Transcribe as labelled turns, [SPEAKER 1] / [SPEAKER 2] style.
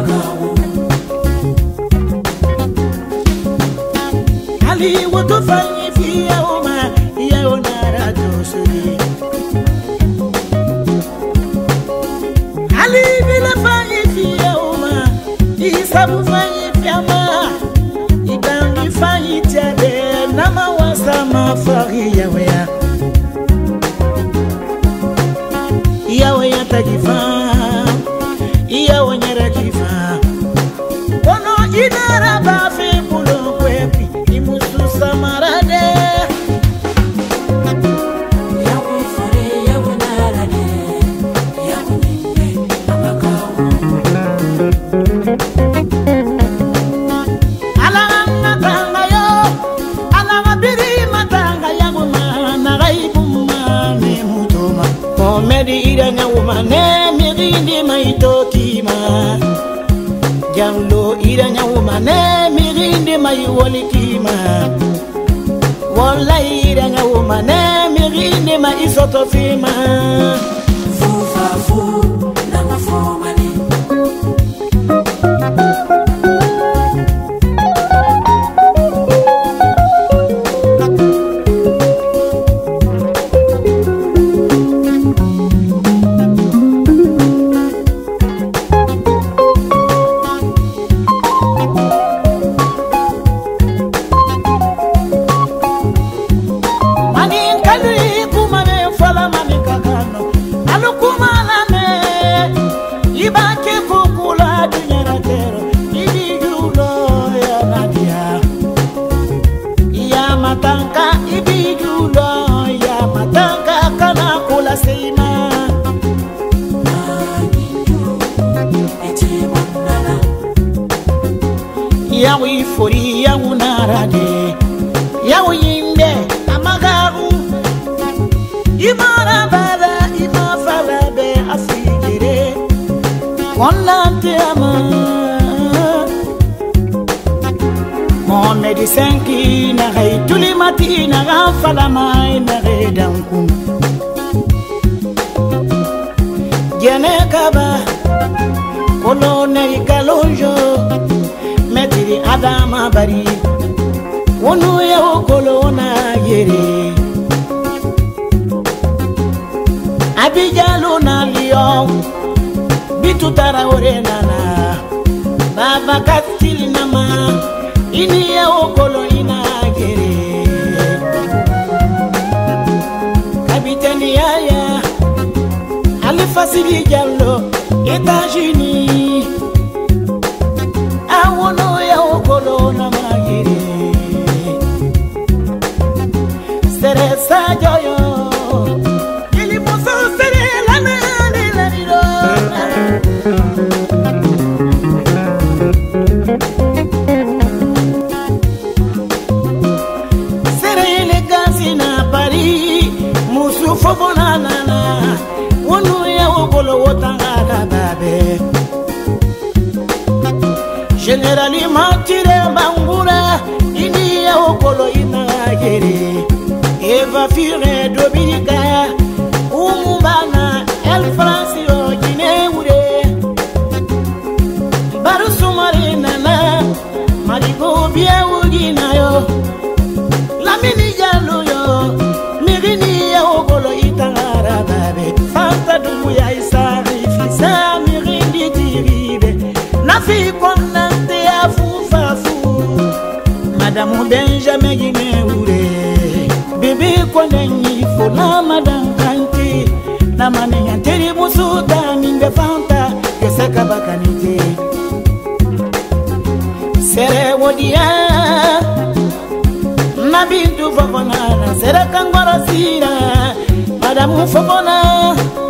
[SPEAKER 1] Ali woto fanyi fiya uma ya onara dosuri Ali bila fanyi fiya uma isabu fanyi fiama ibangi fanyi tiade nama wasama fari yaweya yaweya tajifa yawe nyara jifa ono idara bafi bulo kwepi imusu samarade yawe fore yawe narade yawe ninde amakawo ala matanga yo ala mabiri matanga yawe mana gaibu mane mutoma komedi iranya umane mirindi maitokima Janlo iranya umane mirindi mai wolikima Wala iranya umane mirindi mai sotofima Fufa fu na mafomani Yawi fori yawu narade yawu yimbe amagaru imara bada imafala be afigere konante ama Mohamed Senki na hay tulimati na gafala mai na redanku Jene kaba kolone kalonjo Metiri adama bari Wonu ya okolona yere Abijalo na lion Bitu Traoré nana Baba Katili nama Ini ya okolo ina yere Kapiteni Yaya Alifa Sidi Diallo États-Unis Awono ya okolo na magiri Sere sajoyo Ili muso sere lana la nilo Sere elegansi na Paris Musu fobona nana Wonu ya okolo wotanga babe Generali matire bangura ini ya okolo ina gere Eva Fire Dominica Umubana El Francio Gineure Barusu Marina na Marigo bia ugina yo Lamini jalo yo Mirini ya okolo itangara babe Fanta dumu ya isari fisa mirindi tiribe Nafi kona Madame Benjamin Gineure Bibi konenyi fona Madame Kanti Na manenya teri musuda minde fanta Keseka bakanite Sere wodia Nabindu fofona Sere kangwara sira Madame Fofona